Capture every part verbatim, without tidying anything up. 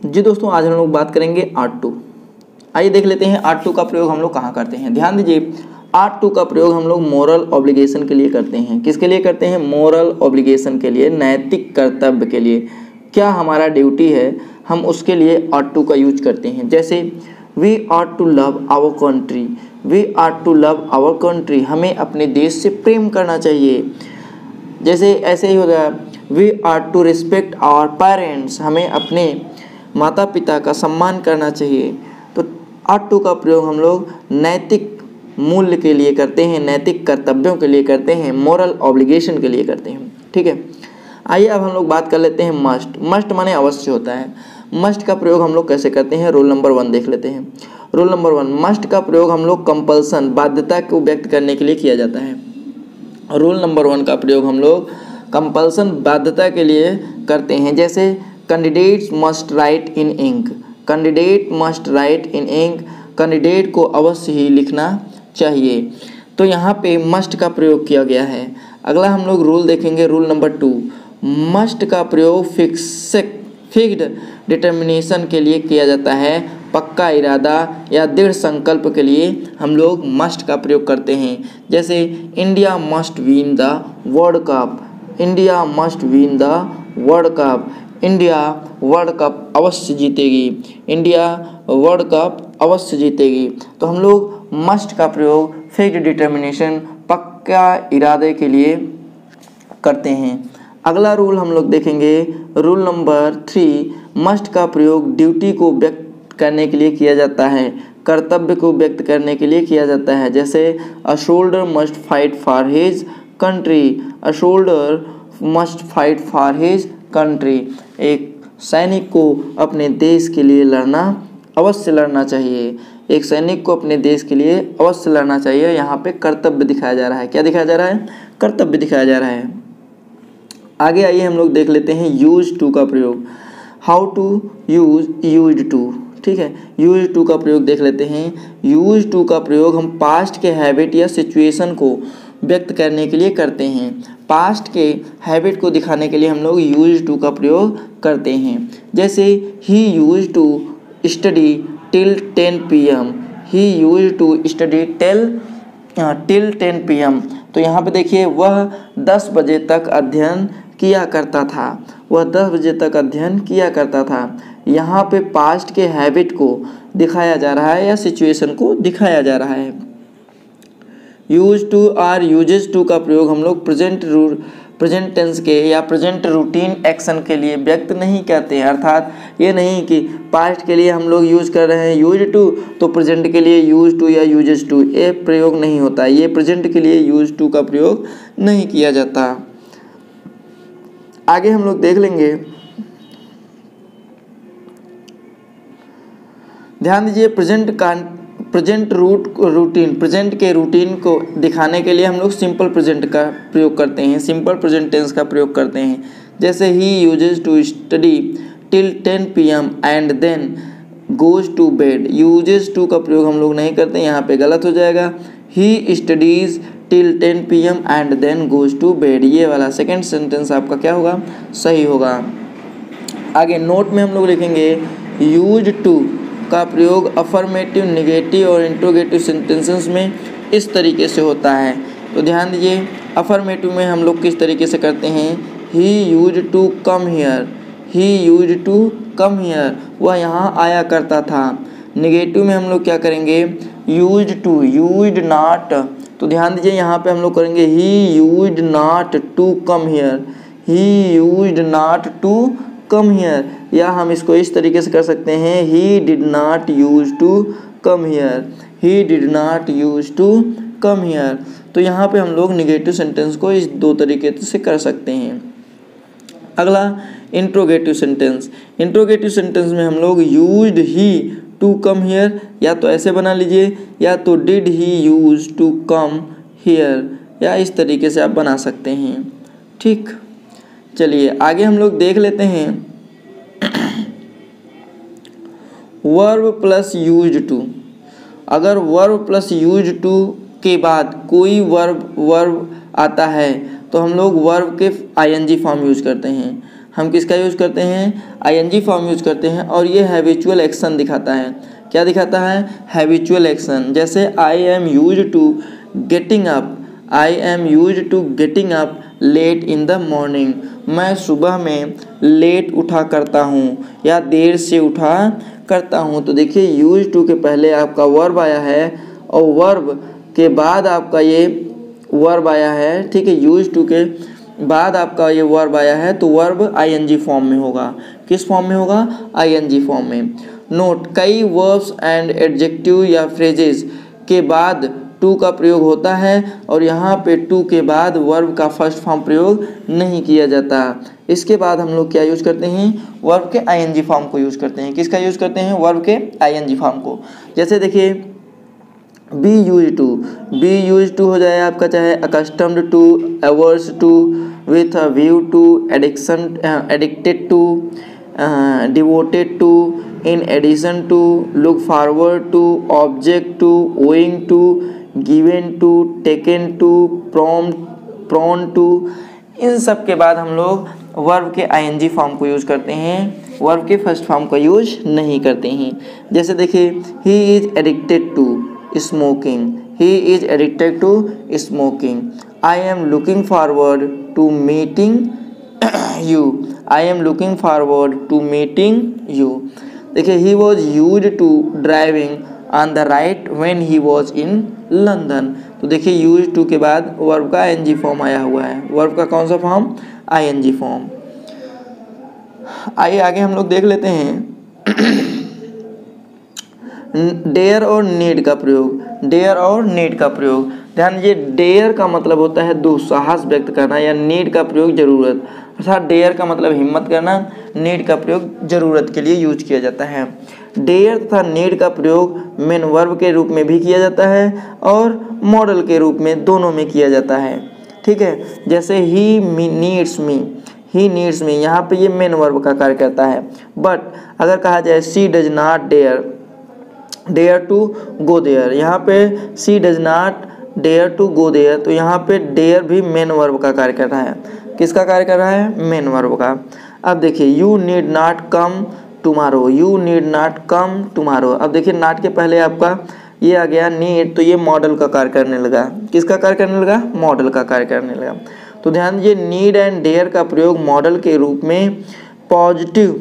जी दोस्तों, आज हम लोग बात करेंगे आर्ट टू। आइए देख लेते हैं आर्ट टू का प्रयोग हम लोग कहाँ करते हैं। ध्यान दीजिए, आर्ट टू का प्रयोग हम लोग मोरल ऑब्लिगेशन के लिए करते हैं। किसके लिए करते हैं? मोरल ऑब्लिगेशन के लिए, नैतिक कर्तव्य के लिए। क्या हमारा ड्यूटी है, हम उसके लिए आर्ट टू का यूज करते हैं। जैसे we ought to love our country, we ought to love our country, हमें अपने देश से प्रेम करना चाहिए। जैसे ऐसे ही हो गया, we ought to respect our parents, हमें अपने माता पिता का सम्मान करना चाहिए। तो आर्ट टू का प्रयोग हम लोग नैतिक मूल्य के लिए करते हैं, नैतिक कर्तव्यों के लिए करते हैं, मोरल ऑब्लिगेशन के लिए करते हैं। ठीक है, आइए अब हम लोग बात कर लेते हैं मस्ट। मस्ट माने अवश्य होता है। मस्ट का प्रयोग हम लोग कैसे करते हैं, रूल नंबर वन देख लेते हैं। रूल नंबर वन, मस्ट का प्रयोग हम लोग कंपल्सन, बाध्यता को व्यक्त करने के लिए किया जाता है। रूल नंबर वन का प्रयोग हम लोग कंपल्सन, बाध्यता के लिए करते हैं। जैसे candidates must write in ink, candidate must write in ink, candidate को अवश्य ही लिखना चाहिए। तो यहाँ पे मस्ट का प्रयोग किया गया है। अगला हम लोग रूल देखेंगे, रूल नंबर टू। मस्ट का प्रयोग फिक्स फिक्स्ड डिटर्मिनेशन के लिए किया जाता है। पक्का इरादा या दृढ़ संकल्प के लिए हम लोग मस्ट का प्रयोग करते हैं। जैसे India must win the world cup, India must win the world cup, India world cup अवश्य जीतेगी, इंडिया वर्ल्ड कप अवश्य जीतेगी। तो हम लोग मस्ट का प्रयोग फिक्स्ड डिटर्मिनेशन, पक्का इरादे के लिए करते हैं। अगला रूल हम लोग देखेंगे, रूल नंबर थ्री। मस्ट का प्रयोग ड्यूटी को व्यक्त करने के लिए किया जाता है, कर्तव्य को व्यक्त करने के लिए किया जाता है। जैसे a soldier must fight for his country, a soldier must fight for his country, एक सैनिक को अपने देश के लिए लड़ना अवश्य लड़ना चाहिए, एक सैनिक को अपने देश के लिए अवश्य लड़ना चाहिए। यहाँ पे कर्तव्य दिखाया जा रहा है। क्या दिखाया जा रहा है? कर्तव्य दिखाया जा रहा है। आगे आइए हम लोग देख लेते हैं यूज टू का प्रयोग। How to use use to. ठीक है, यूज टू का प्रयोग देख लेते हैं। यूज टू का प्रयोग हम पास्ट के हैबिट या सिचुएशन को व्यक्त करने के लिए करते हैं। पास्ट के हैबिट को दिखाने के लिए हम लोग यूज टू का प्रयोग करते हैं। जैसे he use to study till ten P M, he use to study till till ten P M. तो यहाँ पे देखिए, वह दस बजे तक अध्ययन किया करता था, वह दस बजे तक अध्ययन किया करता था। यहाँ पे पास्ट के हैबिट को दिखाया जा रहा है या सिचुएशन को दिखाया जा रहा है। यूज टू और यूजेस टू का प्रयोग हम लोग प्रेजेंट प्रेजेंट टेंस के या प्रेजेंट रूटीन एक्शन के लिए व्यक्त नहीं करते हैं। अर्थात ये नहीं कि पास्ट के लिए हम लोग यूज कर रहे हैं यूज टू, तो प्रेजेंट के लिए यूज टू या यूजेस टू, ये प्रयोग नहीं होता। ये प्रेजेंट के लिए यूज टू का प्रयोग नहीं किया जाता। आगे हम लोग देख लेंगे, ध्यान दीजिए, प्रेजेंट का प्रेजेंट रूट रूटीन, प्रेजेंट के रूटीन को दिखाने के लिए हम लोग सिंपल प्रेजेंट का प्रयोग करते हैं, सिंपल प्रेजेंट टेंस का प्रयोग करते हैं। जैसे he uses to study till ten P M and then goes to bed. Uses to का प्रयोग हम लोग नहीं करते, यहाँ पे गलत हो जाएगा। He studies till ten P M and then goes to bed, ये वाला सेकेंड सेंटेंस आपका क्या होगा? सही होगा। आगे नोट में हम लोग लिखेंगे, यूज टू का प्रयोग अफर्मेटिव, नेगेटिव और इंट्रोगेटिव सेंटेंसेस में इस तरीके से होता है। तो ध्यान दीजिए, अफर्मेटिव में हम लोग किस तरीके से करते हैं, he use to come here, he use to come here, वह यहाँ आया करता था। नेगेटिव में हम लोग क्या करेंगे, यूज टू, यूज नॉट। तो ध्यान दीजिए, यहाँ पे हम लोग करेंगे he use not to come here, he use not to come here, या हम इसको इस तरीके से कर सकते हैं, he did not use to come here, he did not use to come here. तो यहाँ पे हम लोग निगेटिव सेंटेंस को इस दो तरीके से कर सकते हैं। अगला इंट्रोगेटिव सेंटेंस। इंट्रोगेटिव सेंटेंस में हम लोग used he to come here, या तो ऐसे बना लीजिए, या तो did he use to come here, या इस तरीके से आप बना सकते हैं। ठीक, चलिए आगे हम लोग देख लेते हैं वर्ब प्लस यूज टू। अगर वर्ब प्लस यूज टू के बाद कोई वर्ब वर्ब आता है तो हम लोग वर्ब के आईएनजी फॉर्म यूज करते हैं। हम किसका यूज करते हैं, आईएनजी फॉर्म यूज करते हैं, और ये हैबिचुअल एक्शन दिखाता है। क्या दिखाता है, हैबिचुअल एक्शन। जैसे I am use to getting up, I am use to getting up late in the morning, मैं सुबह में लेट उठा करता हूँ या देर से उठा करता हूँ। तो देखिए यूज टू के पहले आपका वर्ब आया है और वर्ब के बाद आपका ये वर्ब आया है, ठीक है। यूज टू के बाद आपका ये वर्ब आया है तो वर्ब आईएनजी फॉर्म में होगा। किस फॉर्म में होगा, आईएनजी फॉर्म में। नोट, कई वर्ब्स एंड एडजेक्टिव या फ्रेजेस के बाद टू का प्रयोग होता है और यहाँ पे टू के बाद वर्ब का फर्स्ट फॉर्म प्रयोग नहीं किया जाता। इसके बाद हम लोग क्या यूज करते हैं, वर्ब के आईएनजी फॉर्म को यूज करते हैं। किसका यूज करते हैं, वर्ब के आईएनजी फॉर्म को। जैसे देखिए be use to, be use to हो जाए आपका चाहे accustomed to, averse to, with a view to, addiction addicted to, devoted to, in addition to, look forward to, object to, owing to, given to, taken to, prom prone to. इन सब के बाद हम लोग वर्ब के ING form को use करते हैं, वर्ब के फर्स्ट फॉर्म का यूज नहीं करते हैं। जैसे देखिए he is addicted to smoking, he is addicted to smoking. I am looking forward to meeting you, I am looking forward to meeting you. देखिए he was use to driving on the right when he was in London. तो देखिए use to के बाद verb का I N G form आया हुआ है। Verb का कौन सा फॉर्म, आईएनजी फॉर्म। आइए आगे हम लोग देख लेते हैं डेयर और नीड का प्रयोग। डेयर और नीड का प्रयोग, ध्यान दीजिए डेयर का मतलब होता है दुस्साहस व्यक्त करना, या नीड का प्रयोग जरूरत, अर्थात डेयर का मतलब हिम्मत करना, नीड का प्रयोग जरूरत के लिए यूज किया जाता है। डेयर तथा नीड का प्रयोग मेन वर्ब के रूप में भी किया जाता है और मॉडल के रूप में, दोनों में किया जाता है, ठीक है। जैसे he needs me, he needs मी, यहाँ पे ये मेन वर्ब का कार्य करता है। बट अगर कहा जाए she does not dare dare to go there, यहाँ पे she does not dare to go there, तो यहाँ पे डेयर भी मेन वर्ब का कार्य कर रहा है। किसका कार्य कर रहा है, मेन वर्ब का। अब देखिए you need not come tomorrow, you need not come tomorrow. अब देखिए नॉट के पहले आपका ये आ गया नीड, तो ये मॉडल का कार्य करने लगा। किसका कार्य करने लगा, मॉडल का कार्य करने लगा। तो ध्यान दीजिए नीड एंड डेयर का प्रयोग मॉडल के रूप में पॉजिटिव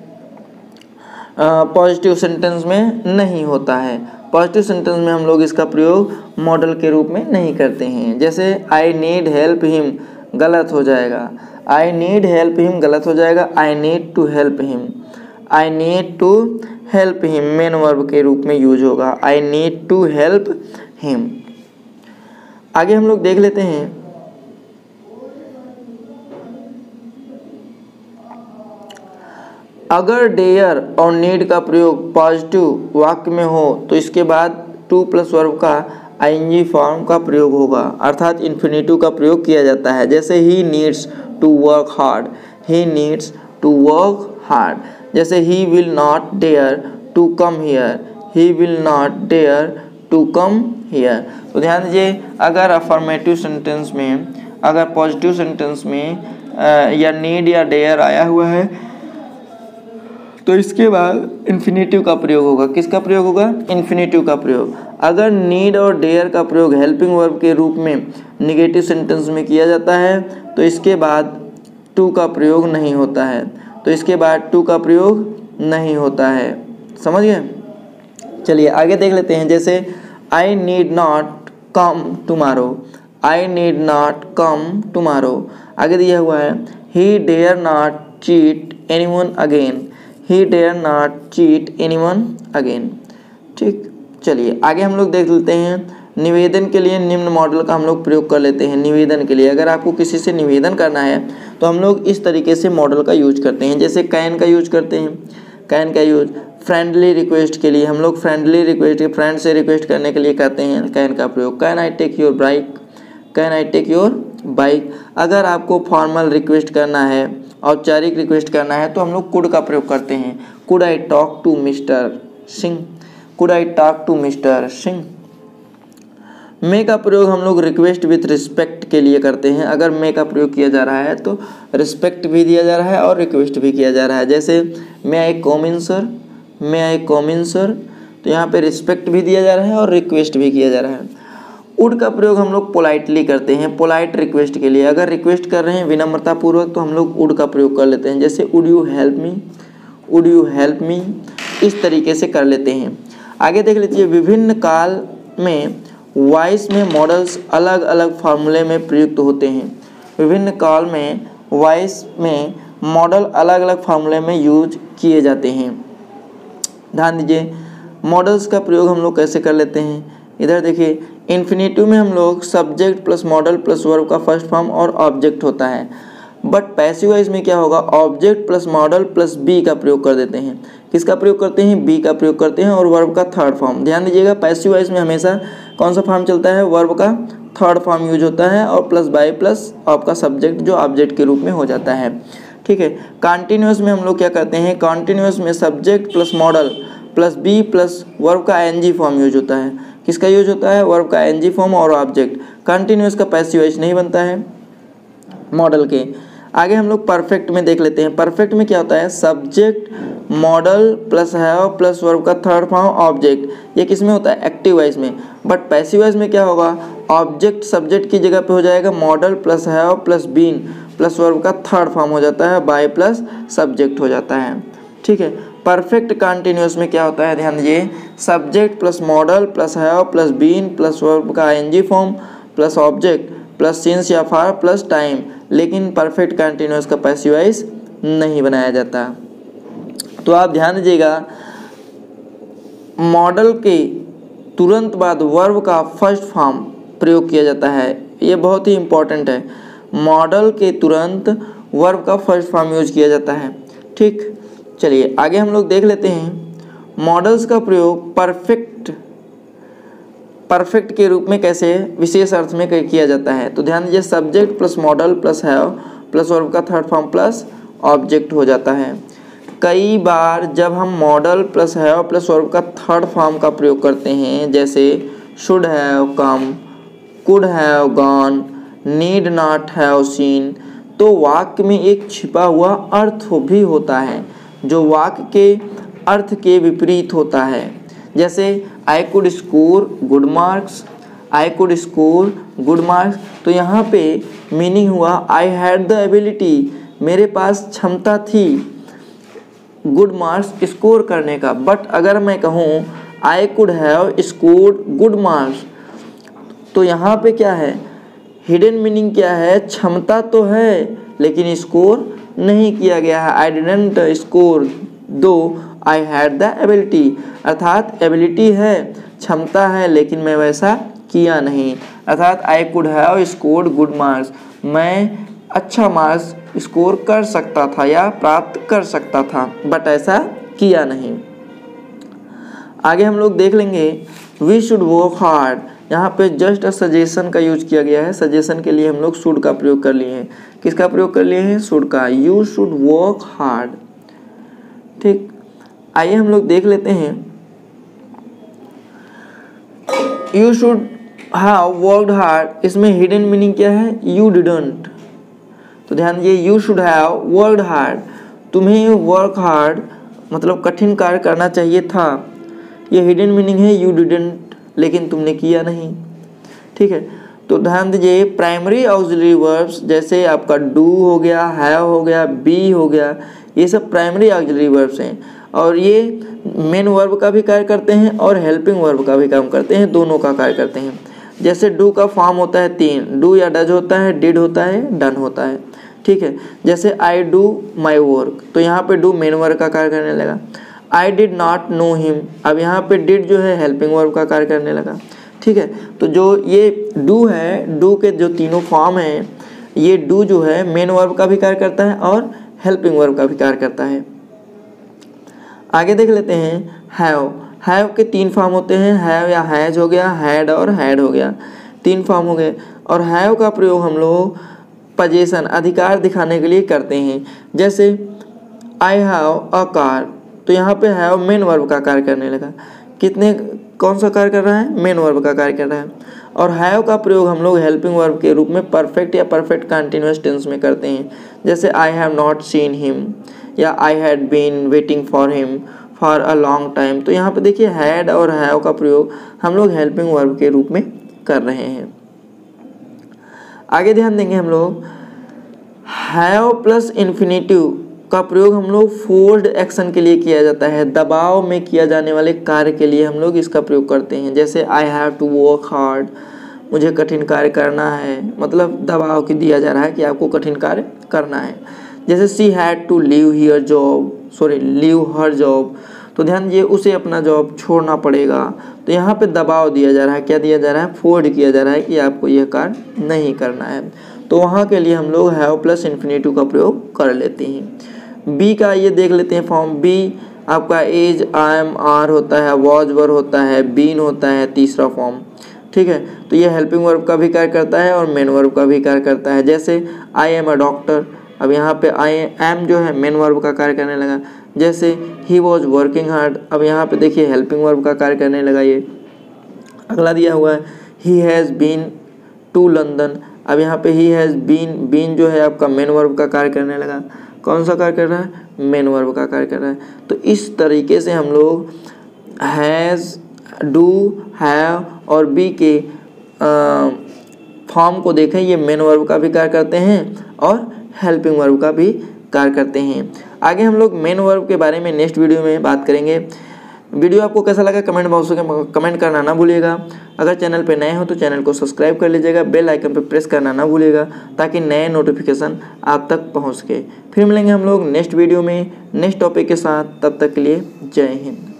पॉजिटिव सेंटेंस में नहीं होता है। पॉजिटिव सेंटेंस में हम लोग इसका प्रयोग मॉडल के रूप में नहीं करते हैं। जैसे आई नीड हेल्प हिम गलत हो जाएगा, आई नीड हेल्प हिम गलत हो जाएगा, I need to help him, I need to help him main verb के रूप में यूज होगा, I need to help him. आगे हम लोग देख लेते हैं अगर डेयर और नीड का प्रयोग पॉजिटिव वाक्य में हो तो इसके बाद टू प्लस वर्ब का आईएनजी फॉर्म का प्रयोग होगा, अर्थात इन्फिनिटिव का प्रयोग किया जाता है। जैसे he needs to work hard, he needs to work hard. जैसे he will not dare to come here, he will not dare to come here. तो ध्यान दीजिए अगर अफर्मेटिव सेंटेंस में, अगर पॉजिटिव सेंटेंस में आ, या नीड या डेयर आया हुआ है तो इसके बाद इन्फिनिटिव का प्रयोग होगा। किसका प्रयोग होगा, इन्फिनिटिव का प्रयोग। अगर नीड और डेयर का प्रयोग हेल्पिंग वर्ब के रूप में निगेटिव सेंटेंस में किया जाता है तो इसके बाद टू का प्रयोग नहीं होता है, तो इसके बाद टू का प्रयोग नहीं होता है। समझ गए, चलिए आगे देख लेते हैं। जैसे I need not come tomorrow, I need not come tomorrow. आगे दिया हुआ है he dare not cheat anyone again, he dare not cheat anyone again. ठीक, चलिए आगे हम लोग देख लेते हैं निवेदन के लिए निम्न मॉडल का हम लोग प्रयोग कर लेते हैं। निवेदन के लिए अगर आपको किसी से निवेदन करना है तो हम लोग इस तरीके से मॉडल का यूज करते हैं। जैसे कैन का यूज करते हैं, कैन का यूज फ्रेंडली रिक्वेस्ट के लिए हम लोग फ्रेंडली रिक्वेस्ट, फ्रेंड से रिक्वेस्ट करने के लिए करते हैं कैन का प्रयोग। Can I take your bike, can I take your bike. अगर आपको फॉर्मल रिक्वेस्ट करना है, औपचारिक रिक्वेस्ट करना है तो हम लोग कुड का प्रयोग करते हैं। Could I talk to Mister Singh, could I talk to Mister Singh. May का प्रयोग हम लोग रिक्वेस्ट विथ रिस्पेक्ट के लिए करते हैं। अगर मे का प्रयोग किया जा रहा है तो रिस्पेक्ट भी दिया जा रहा है और रिक्वेस्ट भी किया जा रहा है। जैसे मे आई कम इन सर, मे आई कम इन सर, तो यहाँ पे रिस्पेक्ट भी दिया जा रहा है और रिक्वेस्ट भी किया जा रहा है। वुड का प्रयोग हम लोग पोलाइटली करते हैं, पोलाइट रिक्वेस्ट के लिए। अगर रिक्वेस्ट कर रहे हैं विनम्रतापूर्वक तो हम लोग वुड का प्रयोग कर लेते हैं। जैसे would you help me, would you help me, इस तरीके से कर लेते हैं। आगे देख लीजिए, विभिन्न काल में वॉइस में मॉडल्स अलग अलग फार्मूले में प्रयुक्त होते हैं। विभिन्न काल में वॉइस में मॉडल अलग अलग फार्मूले में यूज किए जाते हैं। ध्यान दीजिए, मॉडल्स का प्रयोग हम लोग कैसे कर लेते हैं। इधर देखिए, इन्फिनेटिव में हम लोग subject plus modal plus verb का फर्स्ट फॉर्म और ऑब्जेक्ट होता है। बट पैसिव वॉइस में क्या होगा, object plus modal plus be का प्रयोग कर देते हैं। किसका प्रयोग करते हैं, बी का प्रयोग करते हैं और वर्ब का थर्ड फॉर्म। ध्यान दीजिएगा, पैसिव वॉइस में हमेशा कौन सा फॉर्म चलता है, वर्ब का थर्ड फॉर्म यूज होता है और प्लस बाय प्लस आपका सब्जेक्ट जो ऑब्जेक्ट के रूप में हो जाता है। ठीक है। कॉन्टिन्यूअस में हम लोग क्या करते हैं, कॉन्टिन्यूअस में subject plus modal plus be plus verb का एन जी फॉर्म यूज होता है। किसका यूज होता है, वर्ब का एन जी फॉर्म और ऑब्जेक्ट। कॉन्टिन्यूअस का पैसिव वॉइस नहीं बनता है मॉडल के। आगे हम लोग परफेक्ट में देख लेते हैं। परफेक्ट में क्या होता है, subject modal plus have plus verb का थर्ड फॉर्म ऑब्जेक्ट। ये किस में होता है, एक्टिव वॉइस में। बट पैसिव वॉइस में क्या होगा, ऑब्जेक्ट सब्जेक्ट की जगह पे हो जाएगा modal plus have plus been plus verb का थर्ड फॉर्म हो जाता है, बाय प्लस सब्जेक्ट हो जाता है। ठीक है। परफेक्ट कॉन्टिन्यूअस में क्या होता है, ध्यान दीजिए, subject plus modal plus have plus been plus verb का N G form plus object plus since या फॉर प्लस टाइम। लेकिन परफेक्ट कॉन्टिन्यूअस का पैसिव वॉइस नहीं बनाया जाता। तो आप ध्यान दीजिएगा, मॉडल के तुरंत बाद वर्ब का फर्स्ट फॉर्म प्रयोग किया जाता है। ये बहुत ही इंपॉर्टेंट है, मॉडल के तुरंत वर्ब का फर्स्ट फॉर्म यूज किया जाता है। ठीक, चलिए आगे हम लोग देख लेते हैं मॉडल्स का प्रयोग परफेक्ट परफेक्ट के रूप में कैसे विशेष अर्थ में किया जाता है। तो ध्यान दीजिए, subject plus modal plus have plus verb का थर्ड फॉर्म प्लस ऑब्जेक्ट हो जाता है। कई बार जब हम modal plus have plus verb का थर्ड फॉर्म का प्रयोग करते हैं, जैसे should have come, could have gone, need not have seen, तो वाक्य में एक छिपा हुआ अर्थ भी होता है जो वाक्य के अर्थ के विपरीत होता है। जैसे I could score good marks, I could score good marks, तो यहाँ पे मीनिंग हुआ आई हैड द एबिलिटी, मेरे पास क्षमता थी गुड मार्क्स स्कोर करने का। बट अगर मैं कहूँ I could have scored good marks, तो यहाँ पे क्या है, हिडन मीनिंग क्या है, क्षमता तो है लेकिन स्कोर नहीं किया गया है। आई didn't score though I had the ability, अर्थात एबिलिटी है, क्षमता है, लेकिन मैं वैसा किया नहीं। अर्थात I could have scored good marks, मैं अच्छा मार्क्स स्कोर कर सकता था या प्राप्त कर सकता था, बट ऐसा किया नहीं। आगे हम लोग देख लेंगे वी शुड वर्क हार्ड। यहाँ पे जस्ट अ सजेशन का यूज किया गया है। सजेशन के लिए हम लोग शुड का प्रयोग कर लिए हैं। किसका प्रयोग कर लिए हैं, शुड का। You should work hard. ठीक, आइए हम लोग देख लेते हैं you should have worked hard, इसमें हिडन मीनिंग क्या है, यू डिडंट। तो ध्यान दीजिए, you should have worked hard, तुम्हें वर्क हार्ड मतलब कठिन कार्य करना चाहिए था। ये हिडन मीनिंग है यू डिडंट, लेकिन तुमने किया नहीं। ठीक है। तो ध्यान दीजिए, प्राइमरी ऑक्सिलरी वर्ब्स जैसे आपका डू हो गया, हैव हो गया, बी हो गया, ये सब प्राइमरी ऑक्सिलरी वर्ब्स हैं और ये मेन वर्ब का भी कार्य करते हैं और हेल्पिंग वर्ब का भी काम करते हैं, दोनों का कार्य करते हैं। जैसे डू का फॉर्म होता है तीन, डू या डज होता है, डिड होता है, डन होता है। ठीक है। जैसे आई डू माई वर्क, तो यहाँ पे डू मेन वर्ब का कार्य करने लगा। I did not know him, अब यहाँ पे डिड जो है हेल्पिंग वर्ब का कार्य करने लगा। ठीक है। तो जो ये डू है, डू के जो तीनों फॉर्म हैं, ये डू जो है मेन वर्ब का भी कार्य करता है और हेल्पिंग वर्ब का भी कार्य करता है। आगे देख लेते हैं हैव। हैव के तीन फॉर्म होते हैं, हैव या हैज हो गया, हैड और हैड हो गया, तीन फॉर्म हो गए। और हैव का प्रयोग हम लोग पोजीशन अधिकार दिखाने के लिए करते हैं। जैसे आई हैव अ कार, तो यहाँ पे हैव मेन वर्ब का कार्य करने लगा। कितने कौन सा कार्य कर रहा है, मेन वर्ब का कार्य कर रहा है। और हैव का प्रयोग हम लोग हेल्पिंग वर्ब के रूप में परफेक्ट या परफेक्ट कंटिन्यूअस टेंस में करते हैं, जैसे I have not seen him या I had been waiting for him for a long time. तो यहाँ पे देखिए हैड और हैव का प्रयोग हम लोग हेल्पिंग वर्ब के रूप में कर रहे हैं। आगे ध्यान देंगे हम लोग हैव प्लस इन्फिनेटिव का प्रयोग हम लोग फोर्स्ड एक्शन के लिए किया जाता है, दबाव में किया जाने वाले कार्य के लिए हम लोग इसका प्रयोग करते हैं, जैसे I have to work hard, मुझे कठिन कार्य करना है, मतलब दबाव की दिया जा रहा है कि आपको कठिन कार्य करना है। जैसे she had to leave here job sorry leave her job, तो ध्यान दीजिए उसे अपना जॉब छोड़ना पड़ेगा। तो यहाँ पे दबाव दिया जा रहा है, क्या दिया जा रहा है, फोर्स किया जा रहा है कि आपको यह कार्य नहीं करना है। तो वहाँ के लिए हम लोग हैव प्लस इन्फिनेटिव का प्रयोग कर लेते हैं। बी का ये देख लेते हैं फॉर्म। बी आपका एज आई एम आर होता है, वॉज वर होता है, बीन होता है तीसरा फॉर्म, ठीक है। तो ये हेल्पिंग वर्ब का भी कार्य करता है और मेन वर्ब का भी कार्य करता है। जैसे आई एम अ डॉक्टर, अब यहाँ पे आई एम जो है मेन वर्ब का कार्य करने लगा। जैसे ही वॉज वर्किंग हार्ड, अब यहाँ पे देखिए हेल्पिंग वर्ब का कार्य करने लगा। ये अगला दिया हुआ है he has been to London, अब यहाँ पे ही हैज़ बीन, बीन जो है आपका मेन वर्ब का कार्य करने लगा। कौन सा कार्य कर रहा है, मेन वर्ब का कार्य कर रहा है। तो इस तरीके से हम लोग हैज़, डू, हैव और बी के फॉर्म को देखें, ये मेन वर्ब का भी कार्य करते हैं और हेल्पिंग वर्ब का भी कार्य करते हैं। आगे हम लोग मेन वर्ब के बारे में नेक्स्ट वीडियो में बात करेंगे। वीडियो आपको कैसा लगा कमेंट बॉक्स में कमेंट करना ना भूलिएगा। अगर चैनल पे नए हो तो चैनल को सब्सक्राइब कर लीजिएगा, बेल आइकन पे प्रेस करना ना भूलिएगा ताकि नए नोटिफिकेशन आप तक पहुंच सके। फिर मिलेंगे हम लोग नेक्स्ट वीडियो में नेक्स्ट टॉपिक के साथ, तब तक के लिए जय हिंद।